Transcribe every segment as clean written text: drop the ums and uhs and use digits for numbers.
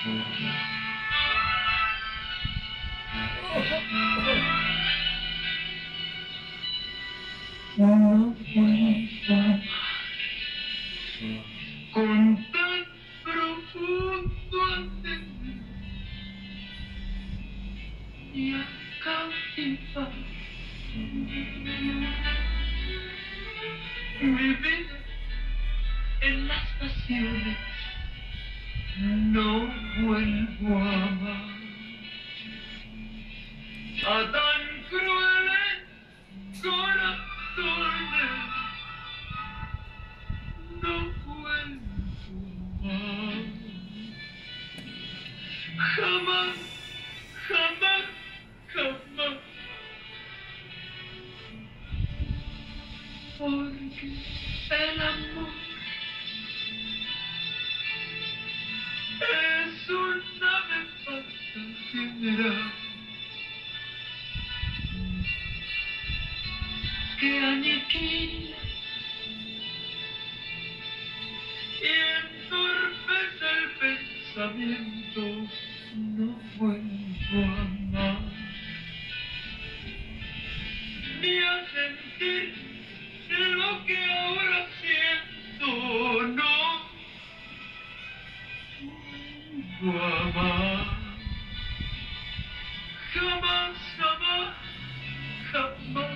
No puedo con tan profundo antes y a cautivar mi vida en las pasiones. No vuelvo a amar a tan crueles corazones. No vuelvo a amar jamás, jamás, jamás, porque el amor es una ave pasajera que aniquila y entorpece el pensamiento. No vuelvo a amar ni a sentir lo que ahora siento. No vuelvo a amar jamás, jamás, jamás,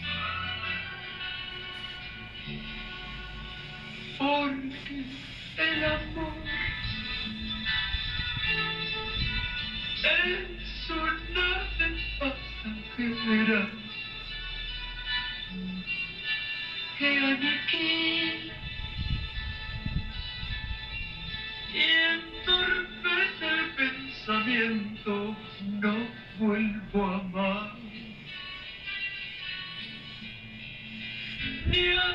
porque el amor es una ave pasajera que aniquila y entorpece el pensamiento. No vuelvo a amar ni a